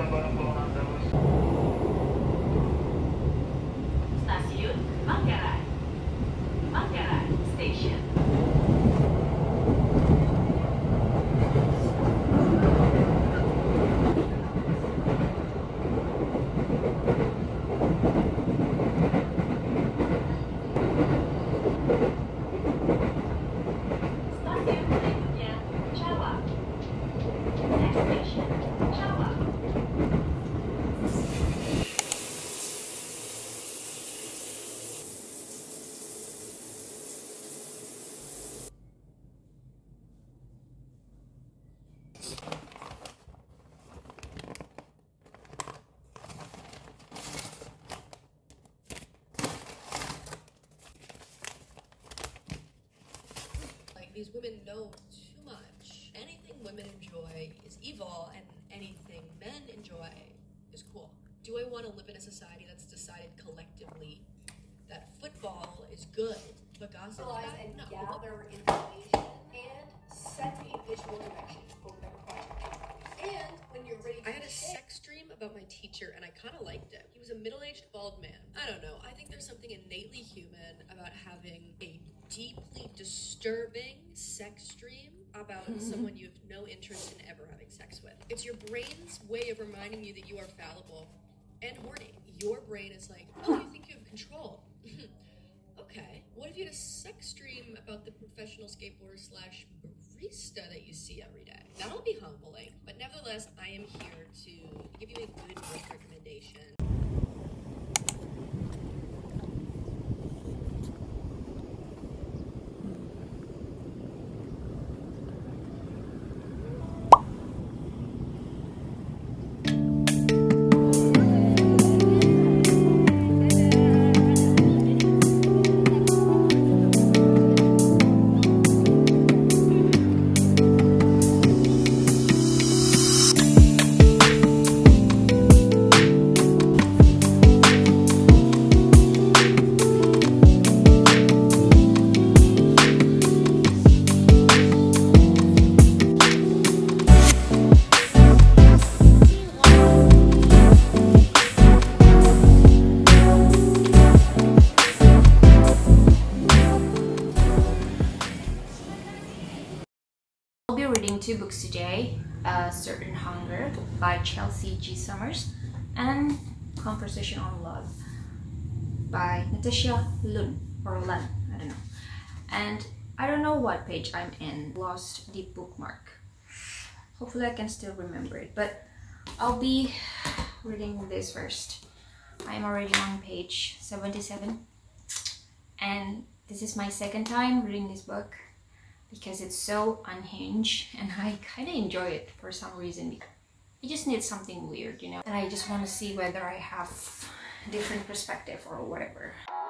Stasiun Manggarai. Manggarai Station. Stasiun berikutnya Cawang. Next station Cawang. These women know too much. Anything women enjoy is evil, and anything men enjoy is cool. Do I want to live in a society that's decided collectively that football is good, but gossip is bad? And No. gather information and set a visual direction over their project. And when you're ready to I had a sex dream about my teacher, and I kind of liked it. He was a middle-aged bald man. I don't know. I think there's something innately human about having a deeply disturbing sex dream about someone you have no interest in ever having sex with. It's your brain's way of reminding you that you are fallible and horny. Your brain is like, oh, you think you have control. Okay. What if you had a sex dream about the professional skateboarder slash barista that you see every day? That'll be humbling. But nevertheless, I am here to give you a good book recommendation. I'll be reading two books today, A Certain Hunger by Chelsea G. Summers and Conversation on Love by Natasha Lun, or Lan, I don't know. And I don't know what page I'm in, lost the bookmark. Hopefully I can still remember it, but I'll be reading this first. I'm already on page 77 and this is my second time reading this book, because it's so unhinged and I kind of enjoy it for some reason. I just need something weird, you know, and I just want to see whether I have a different perspective or whatever.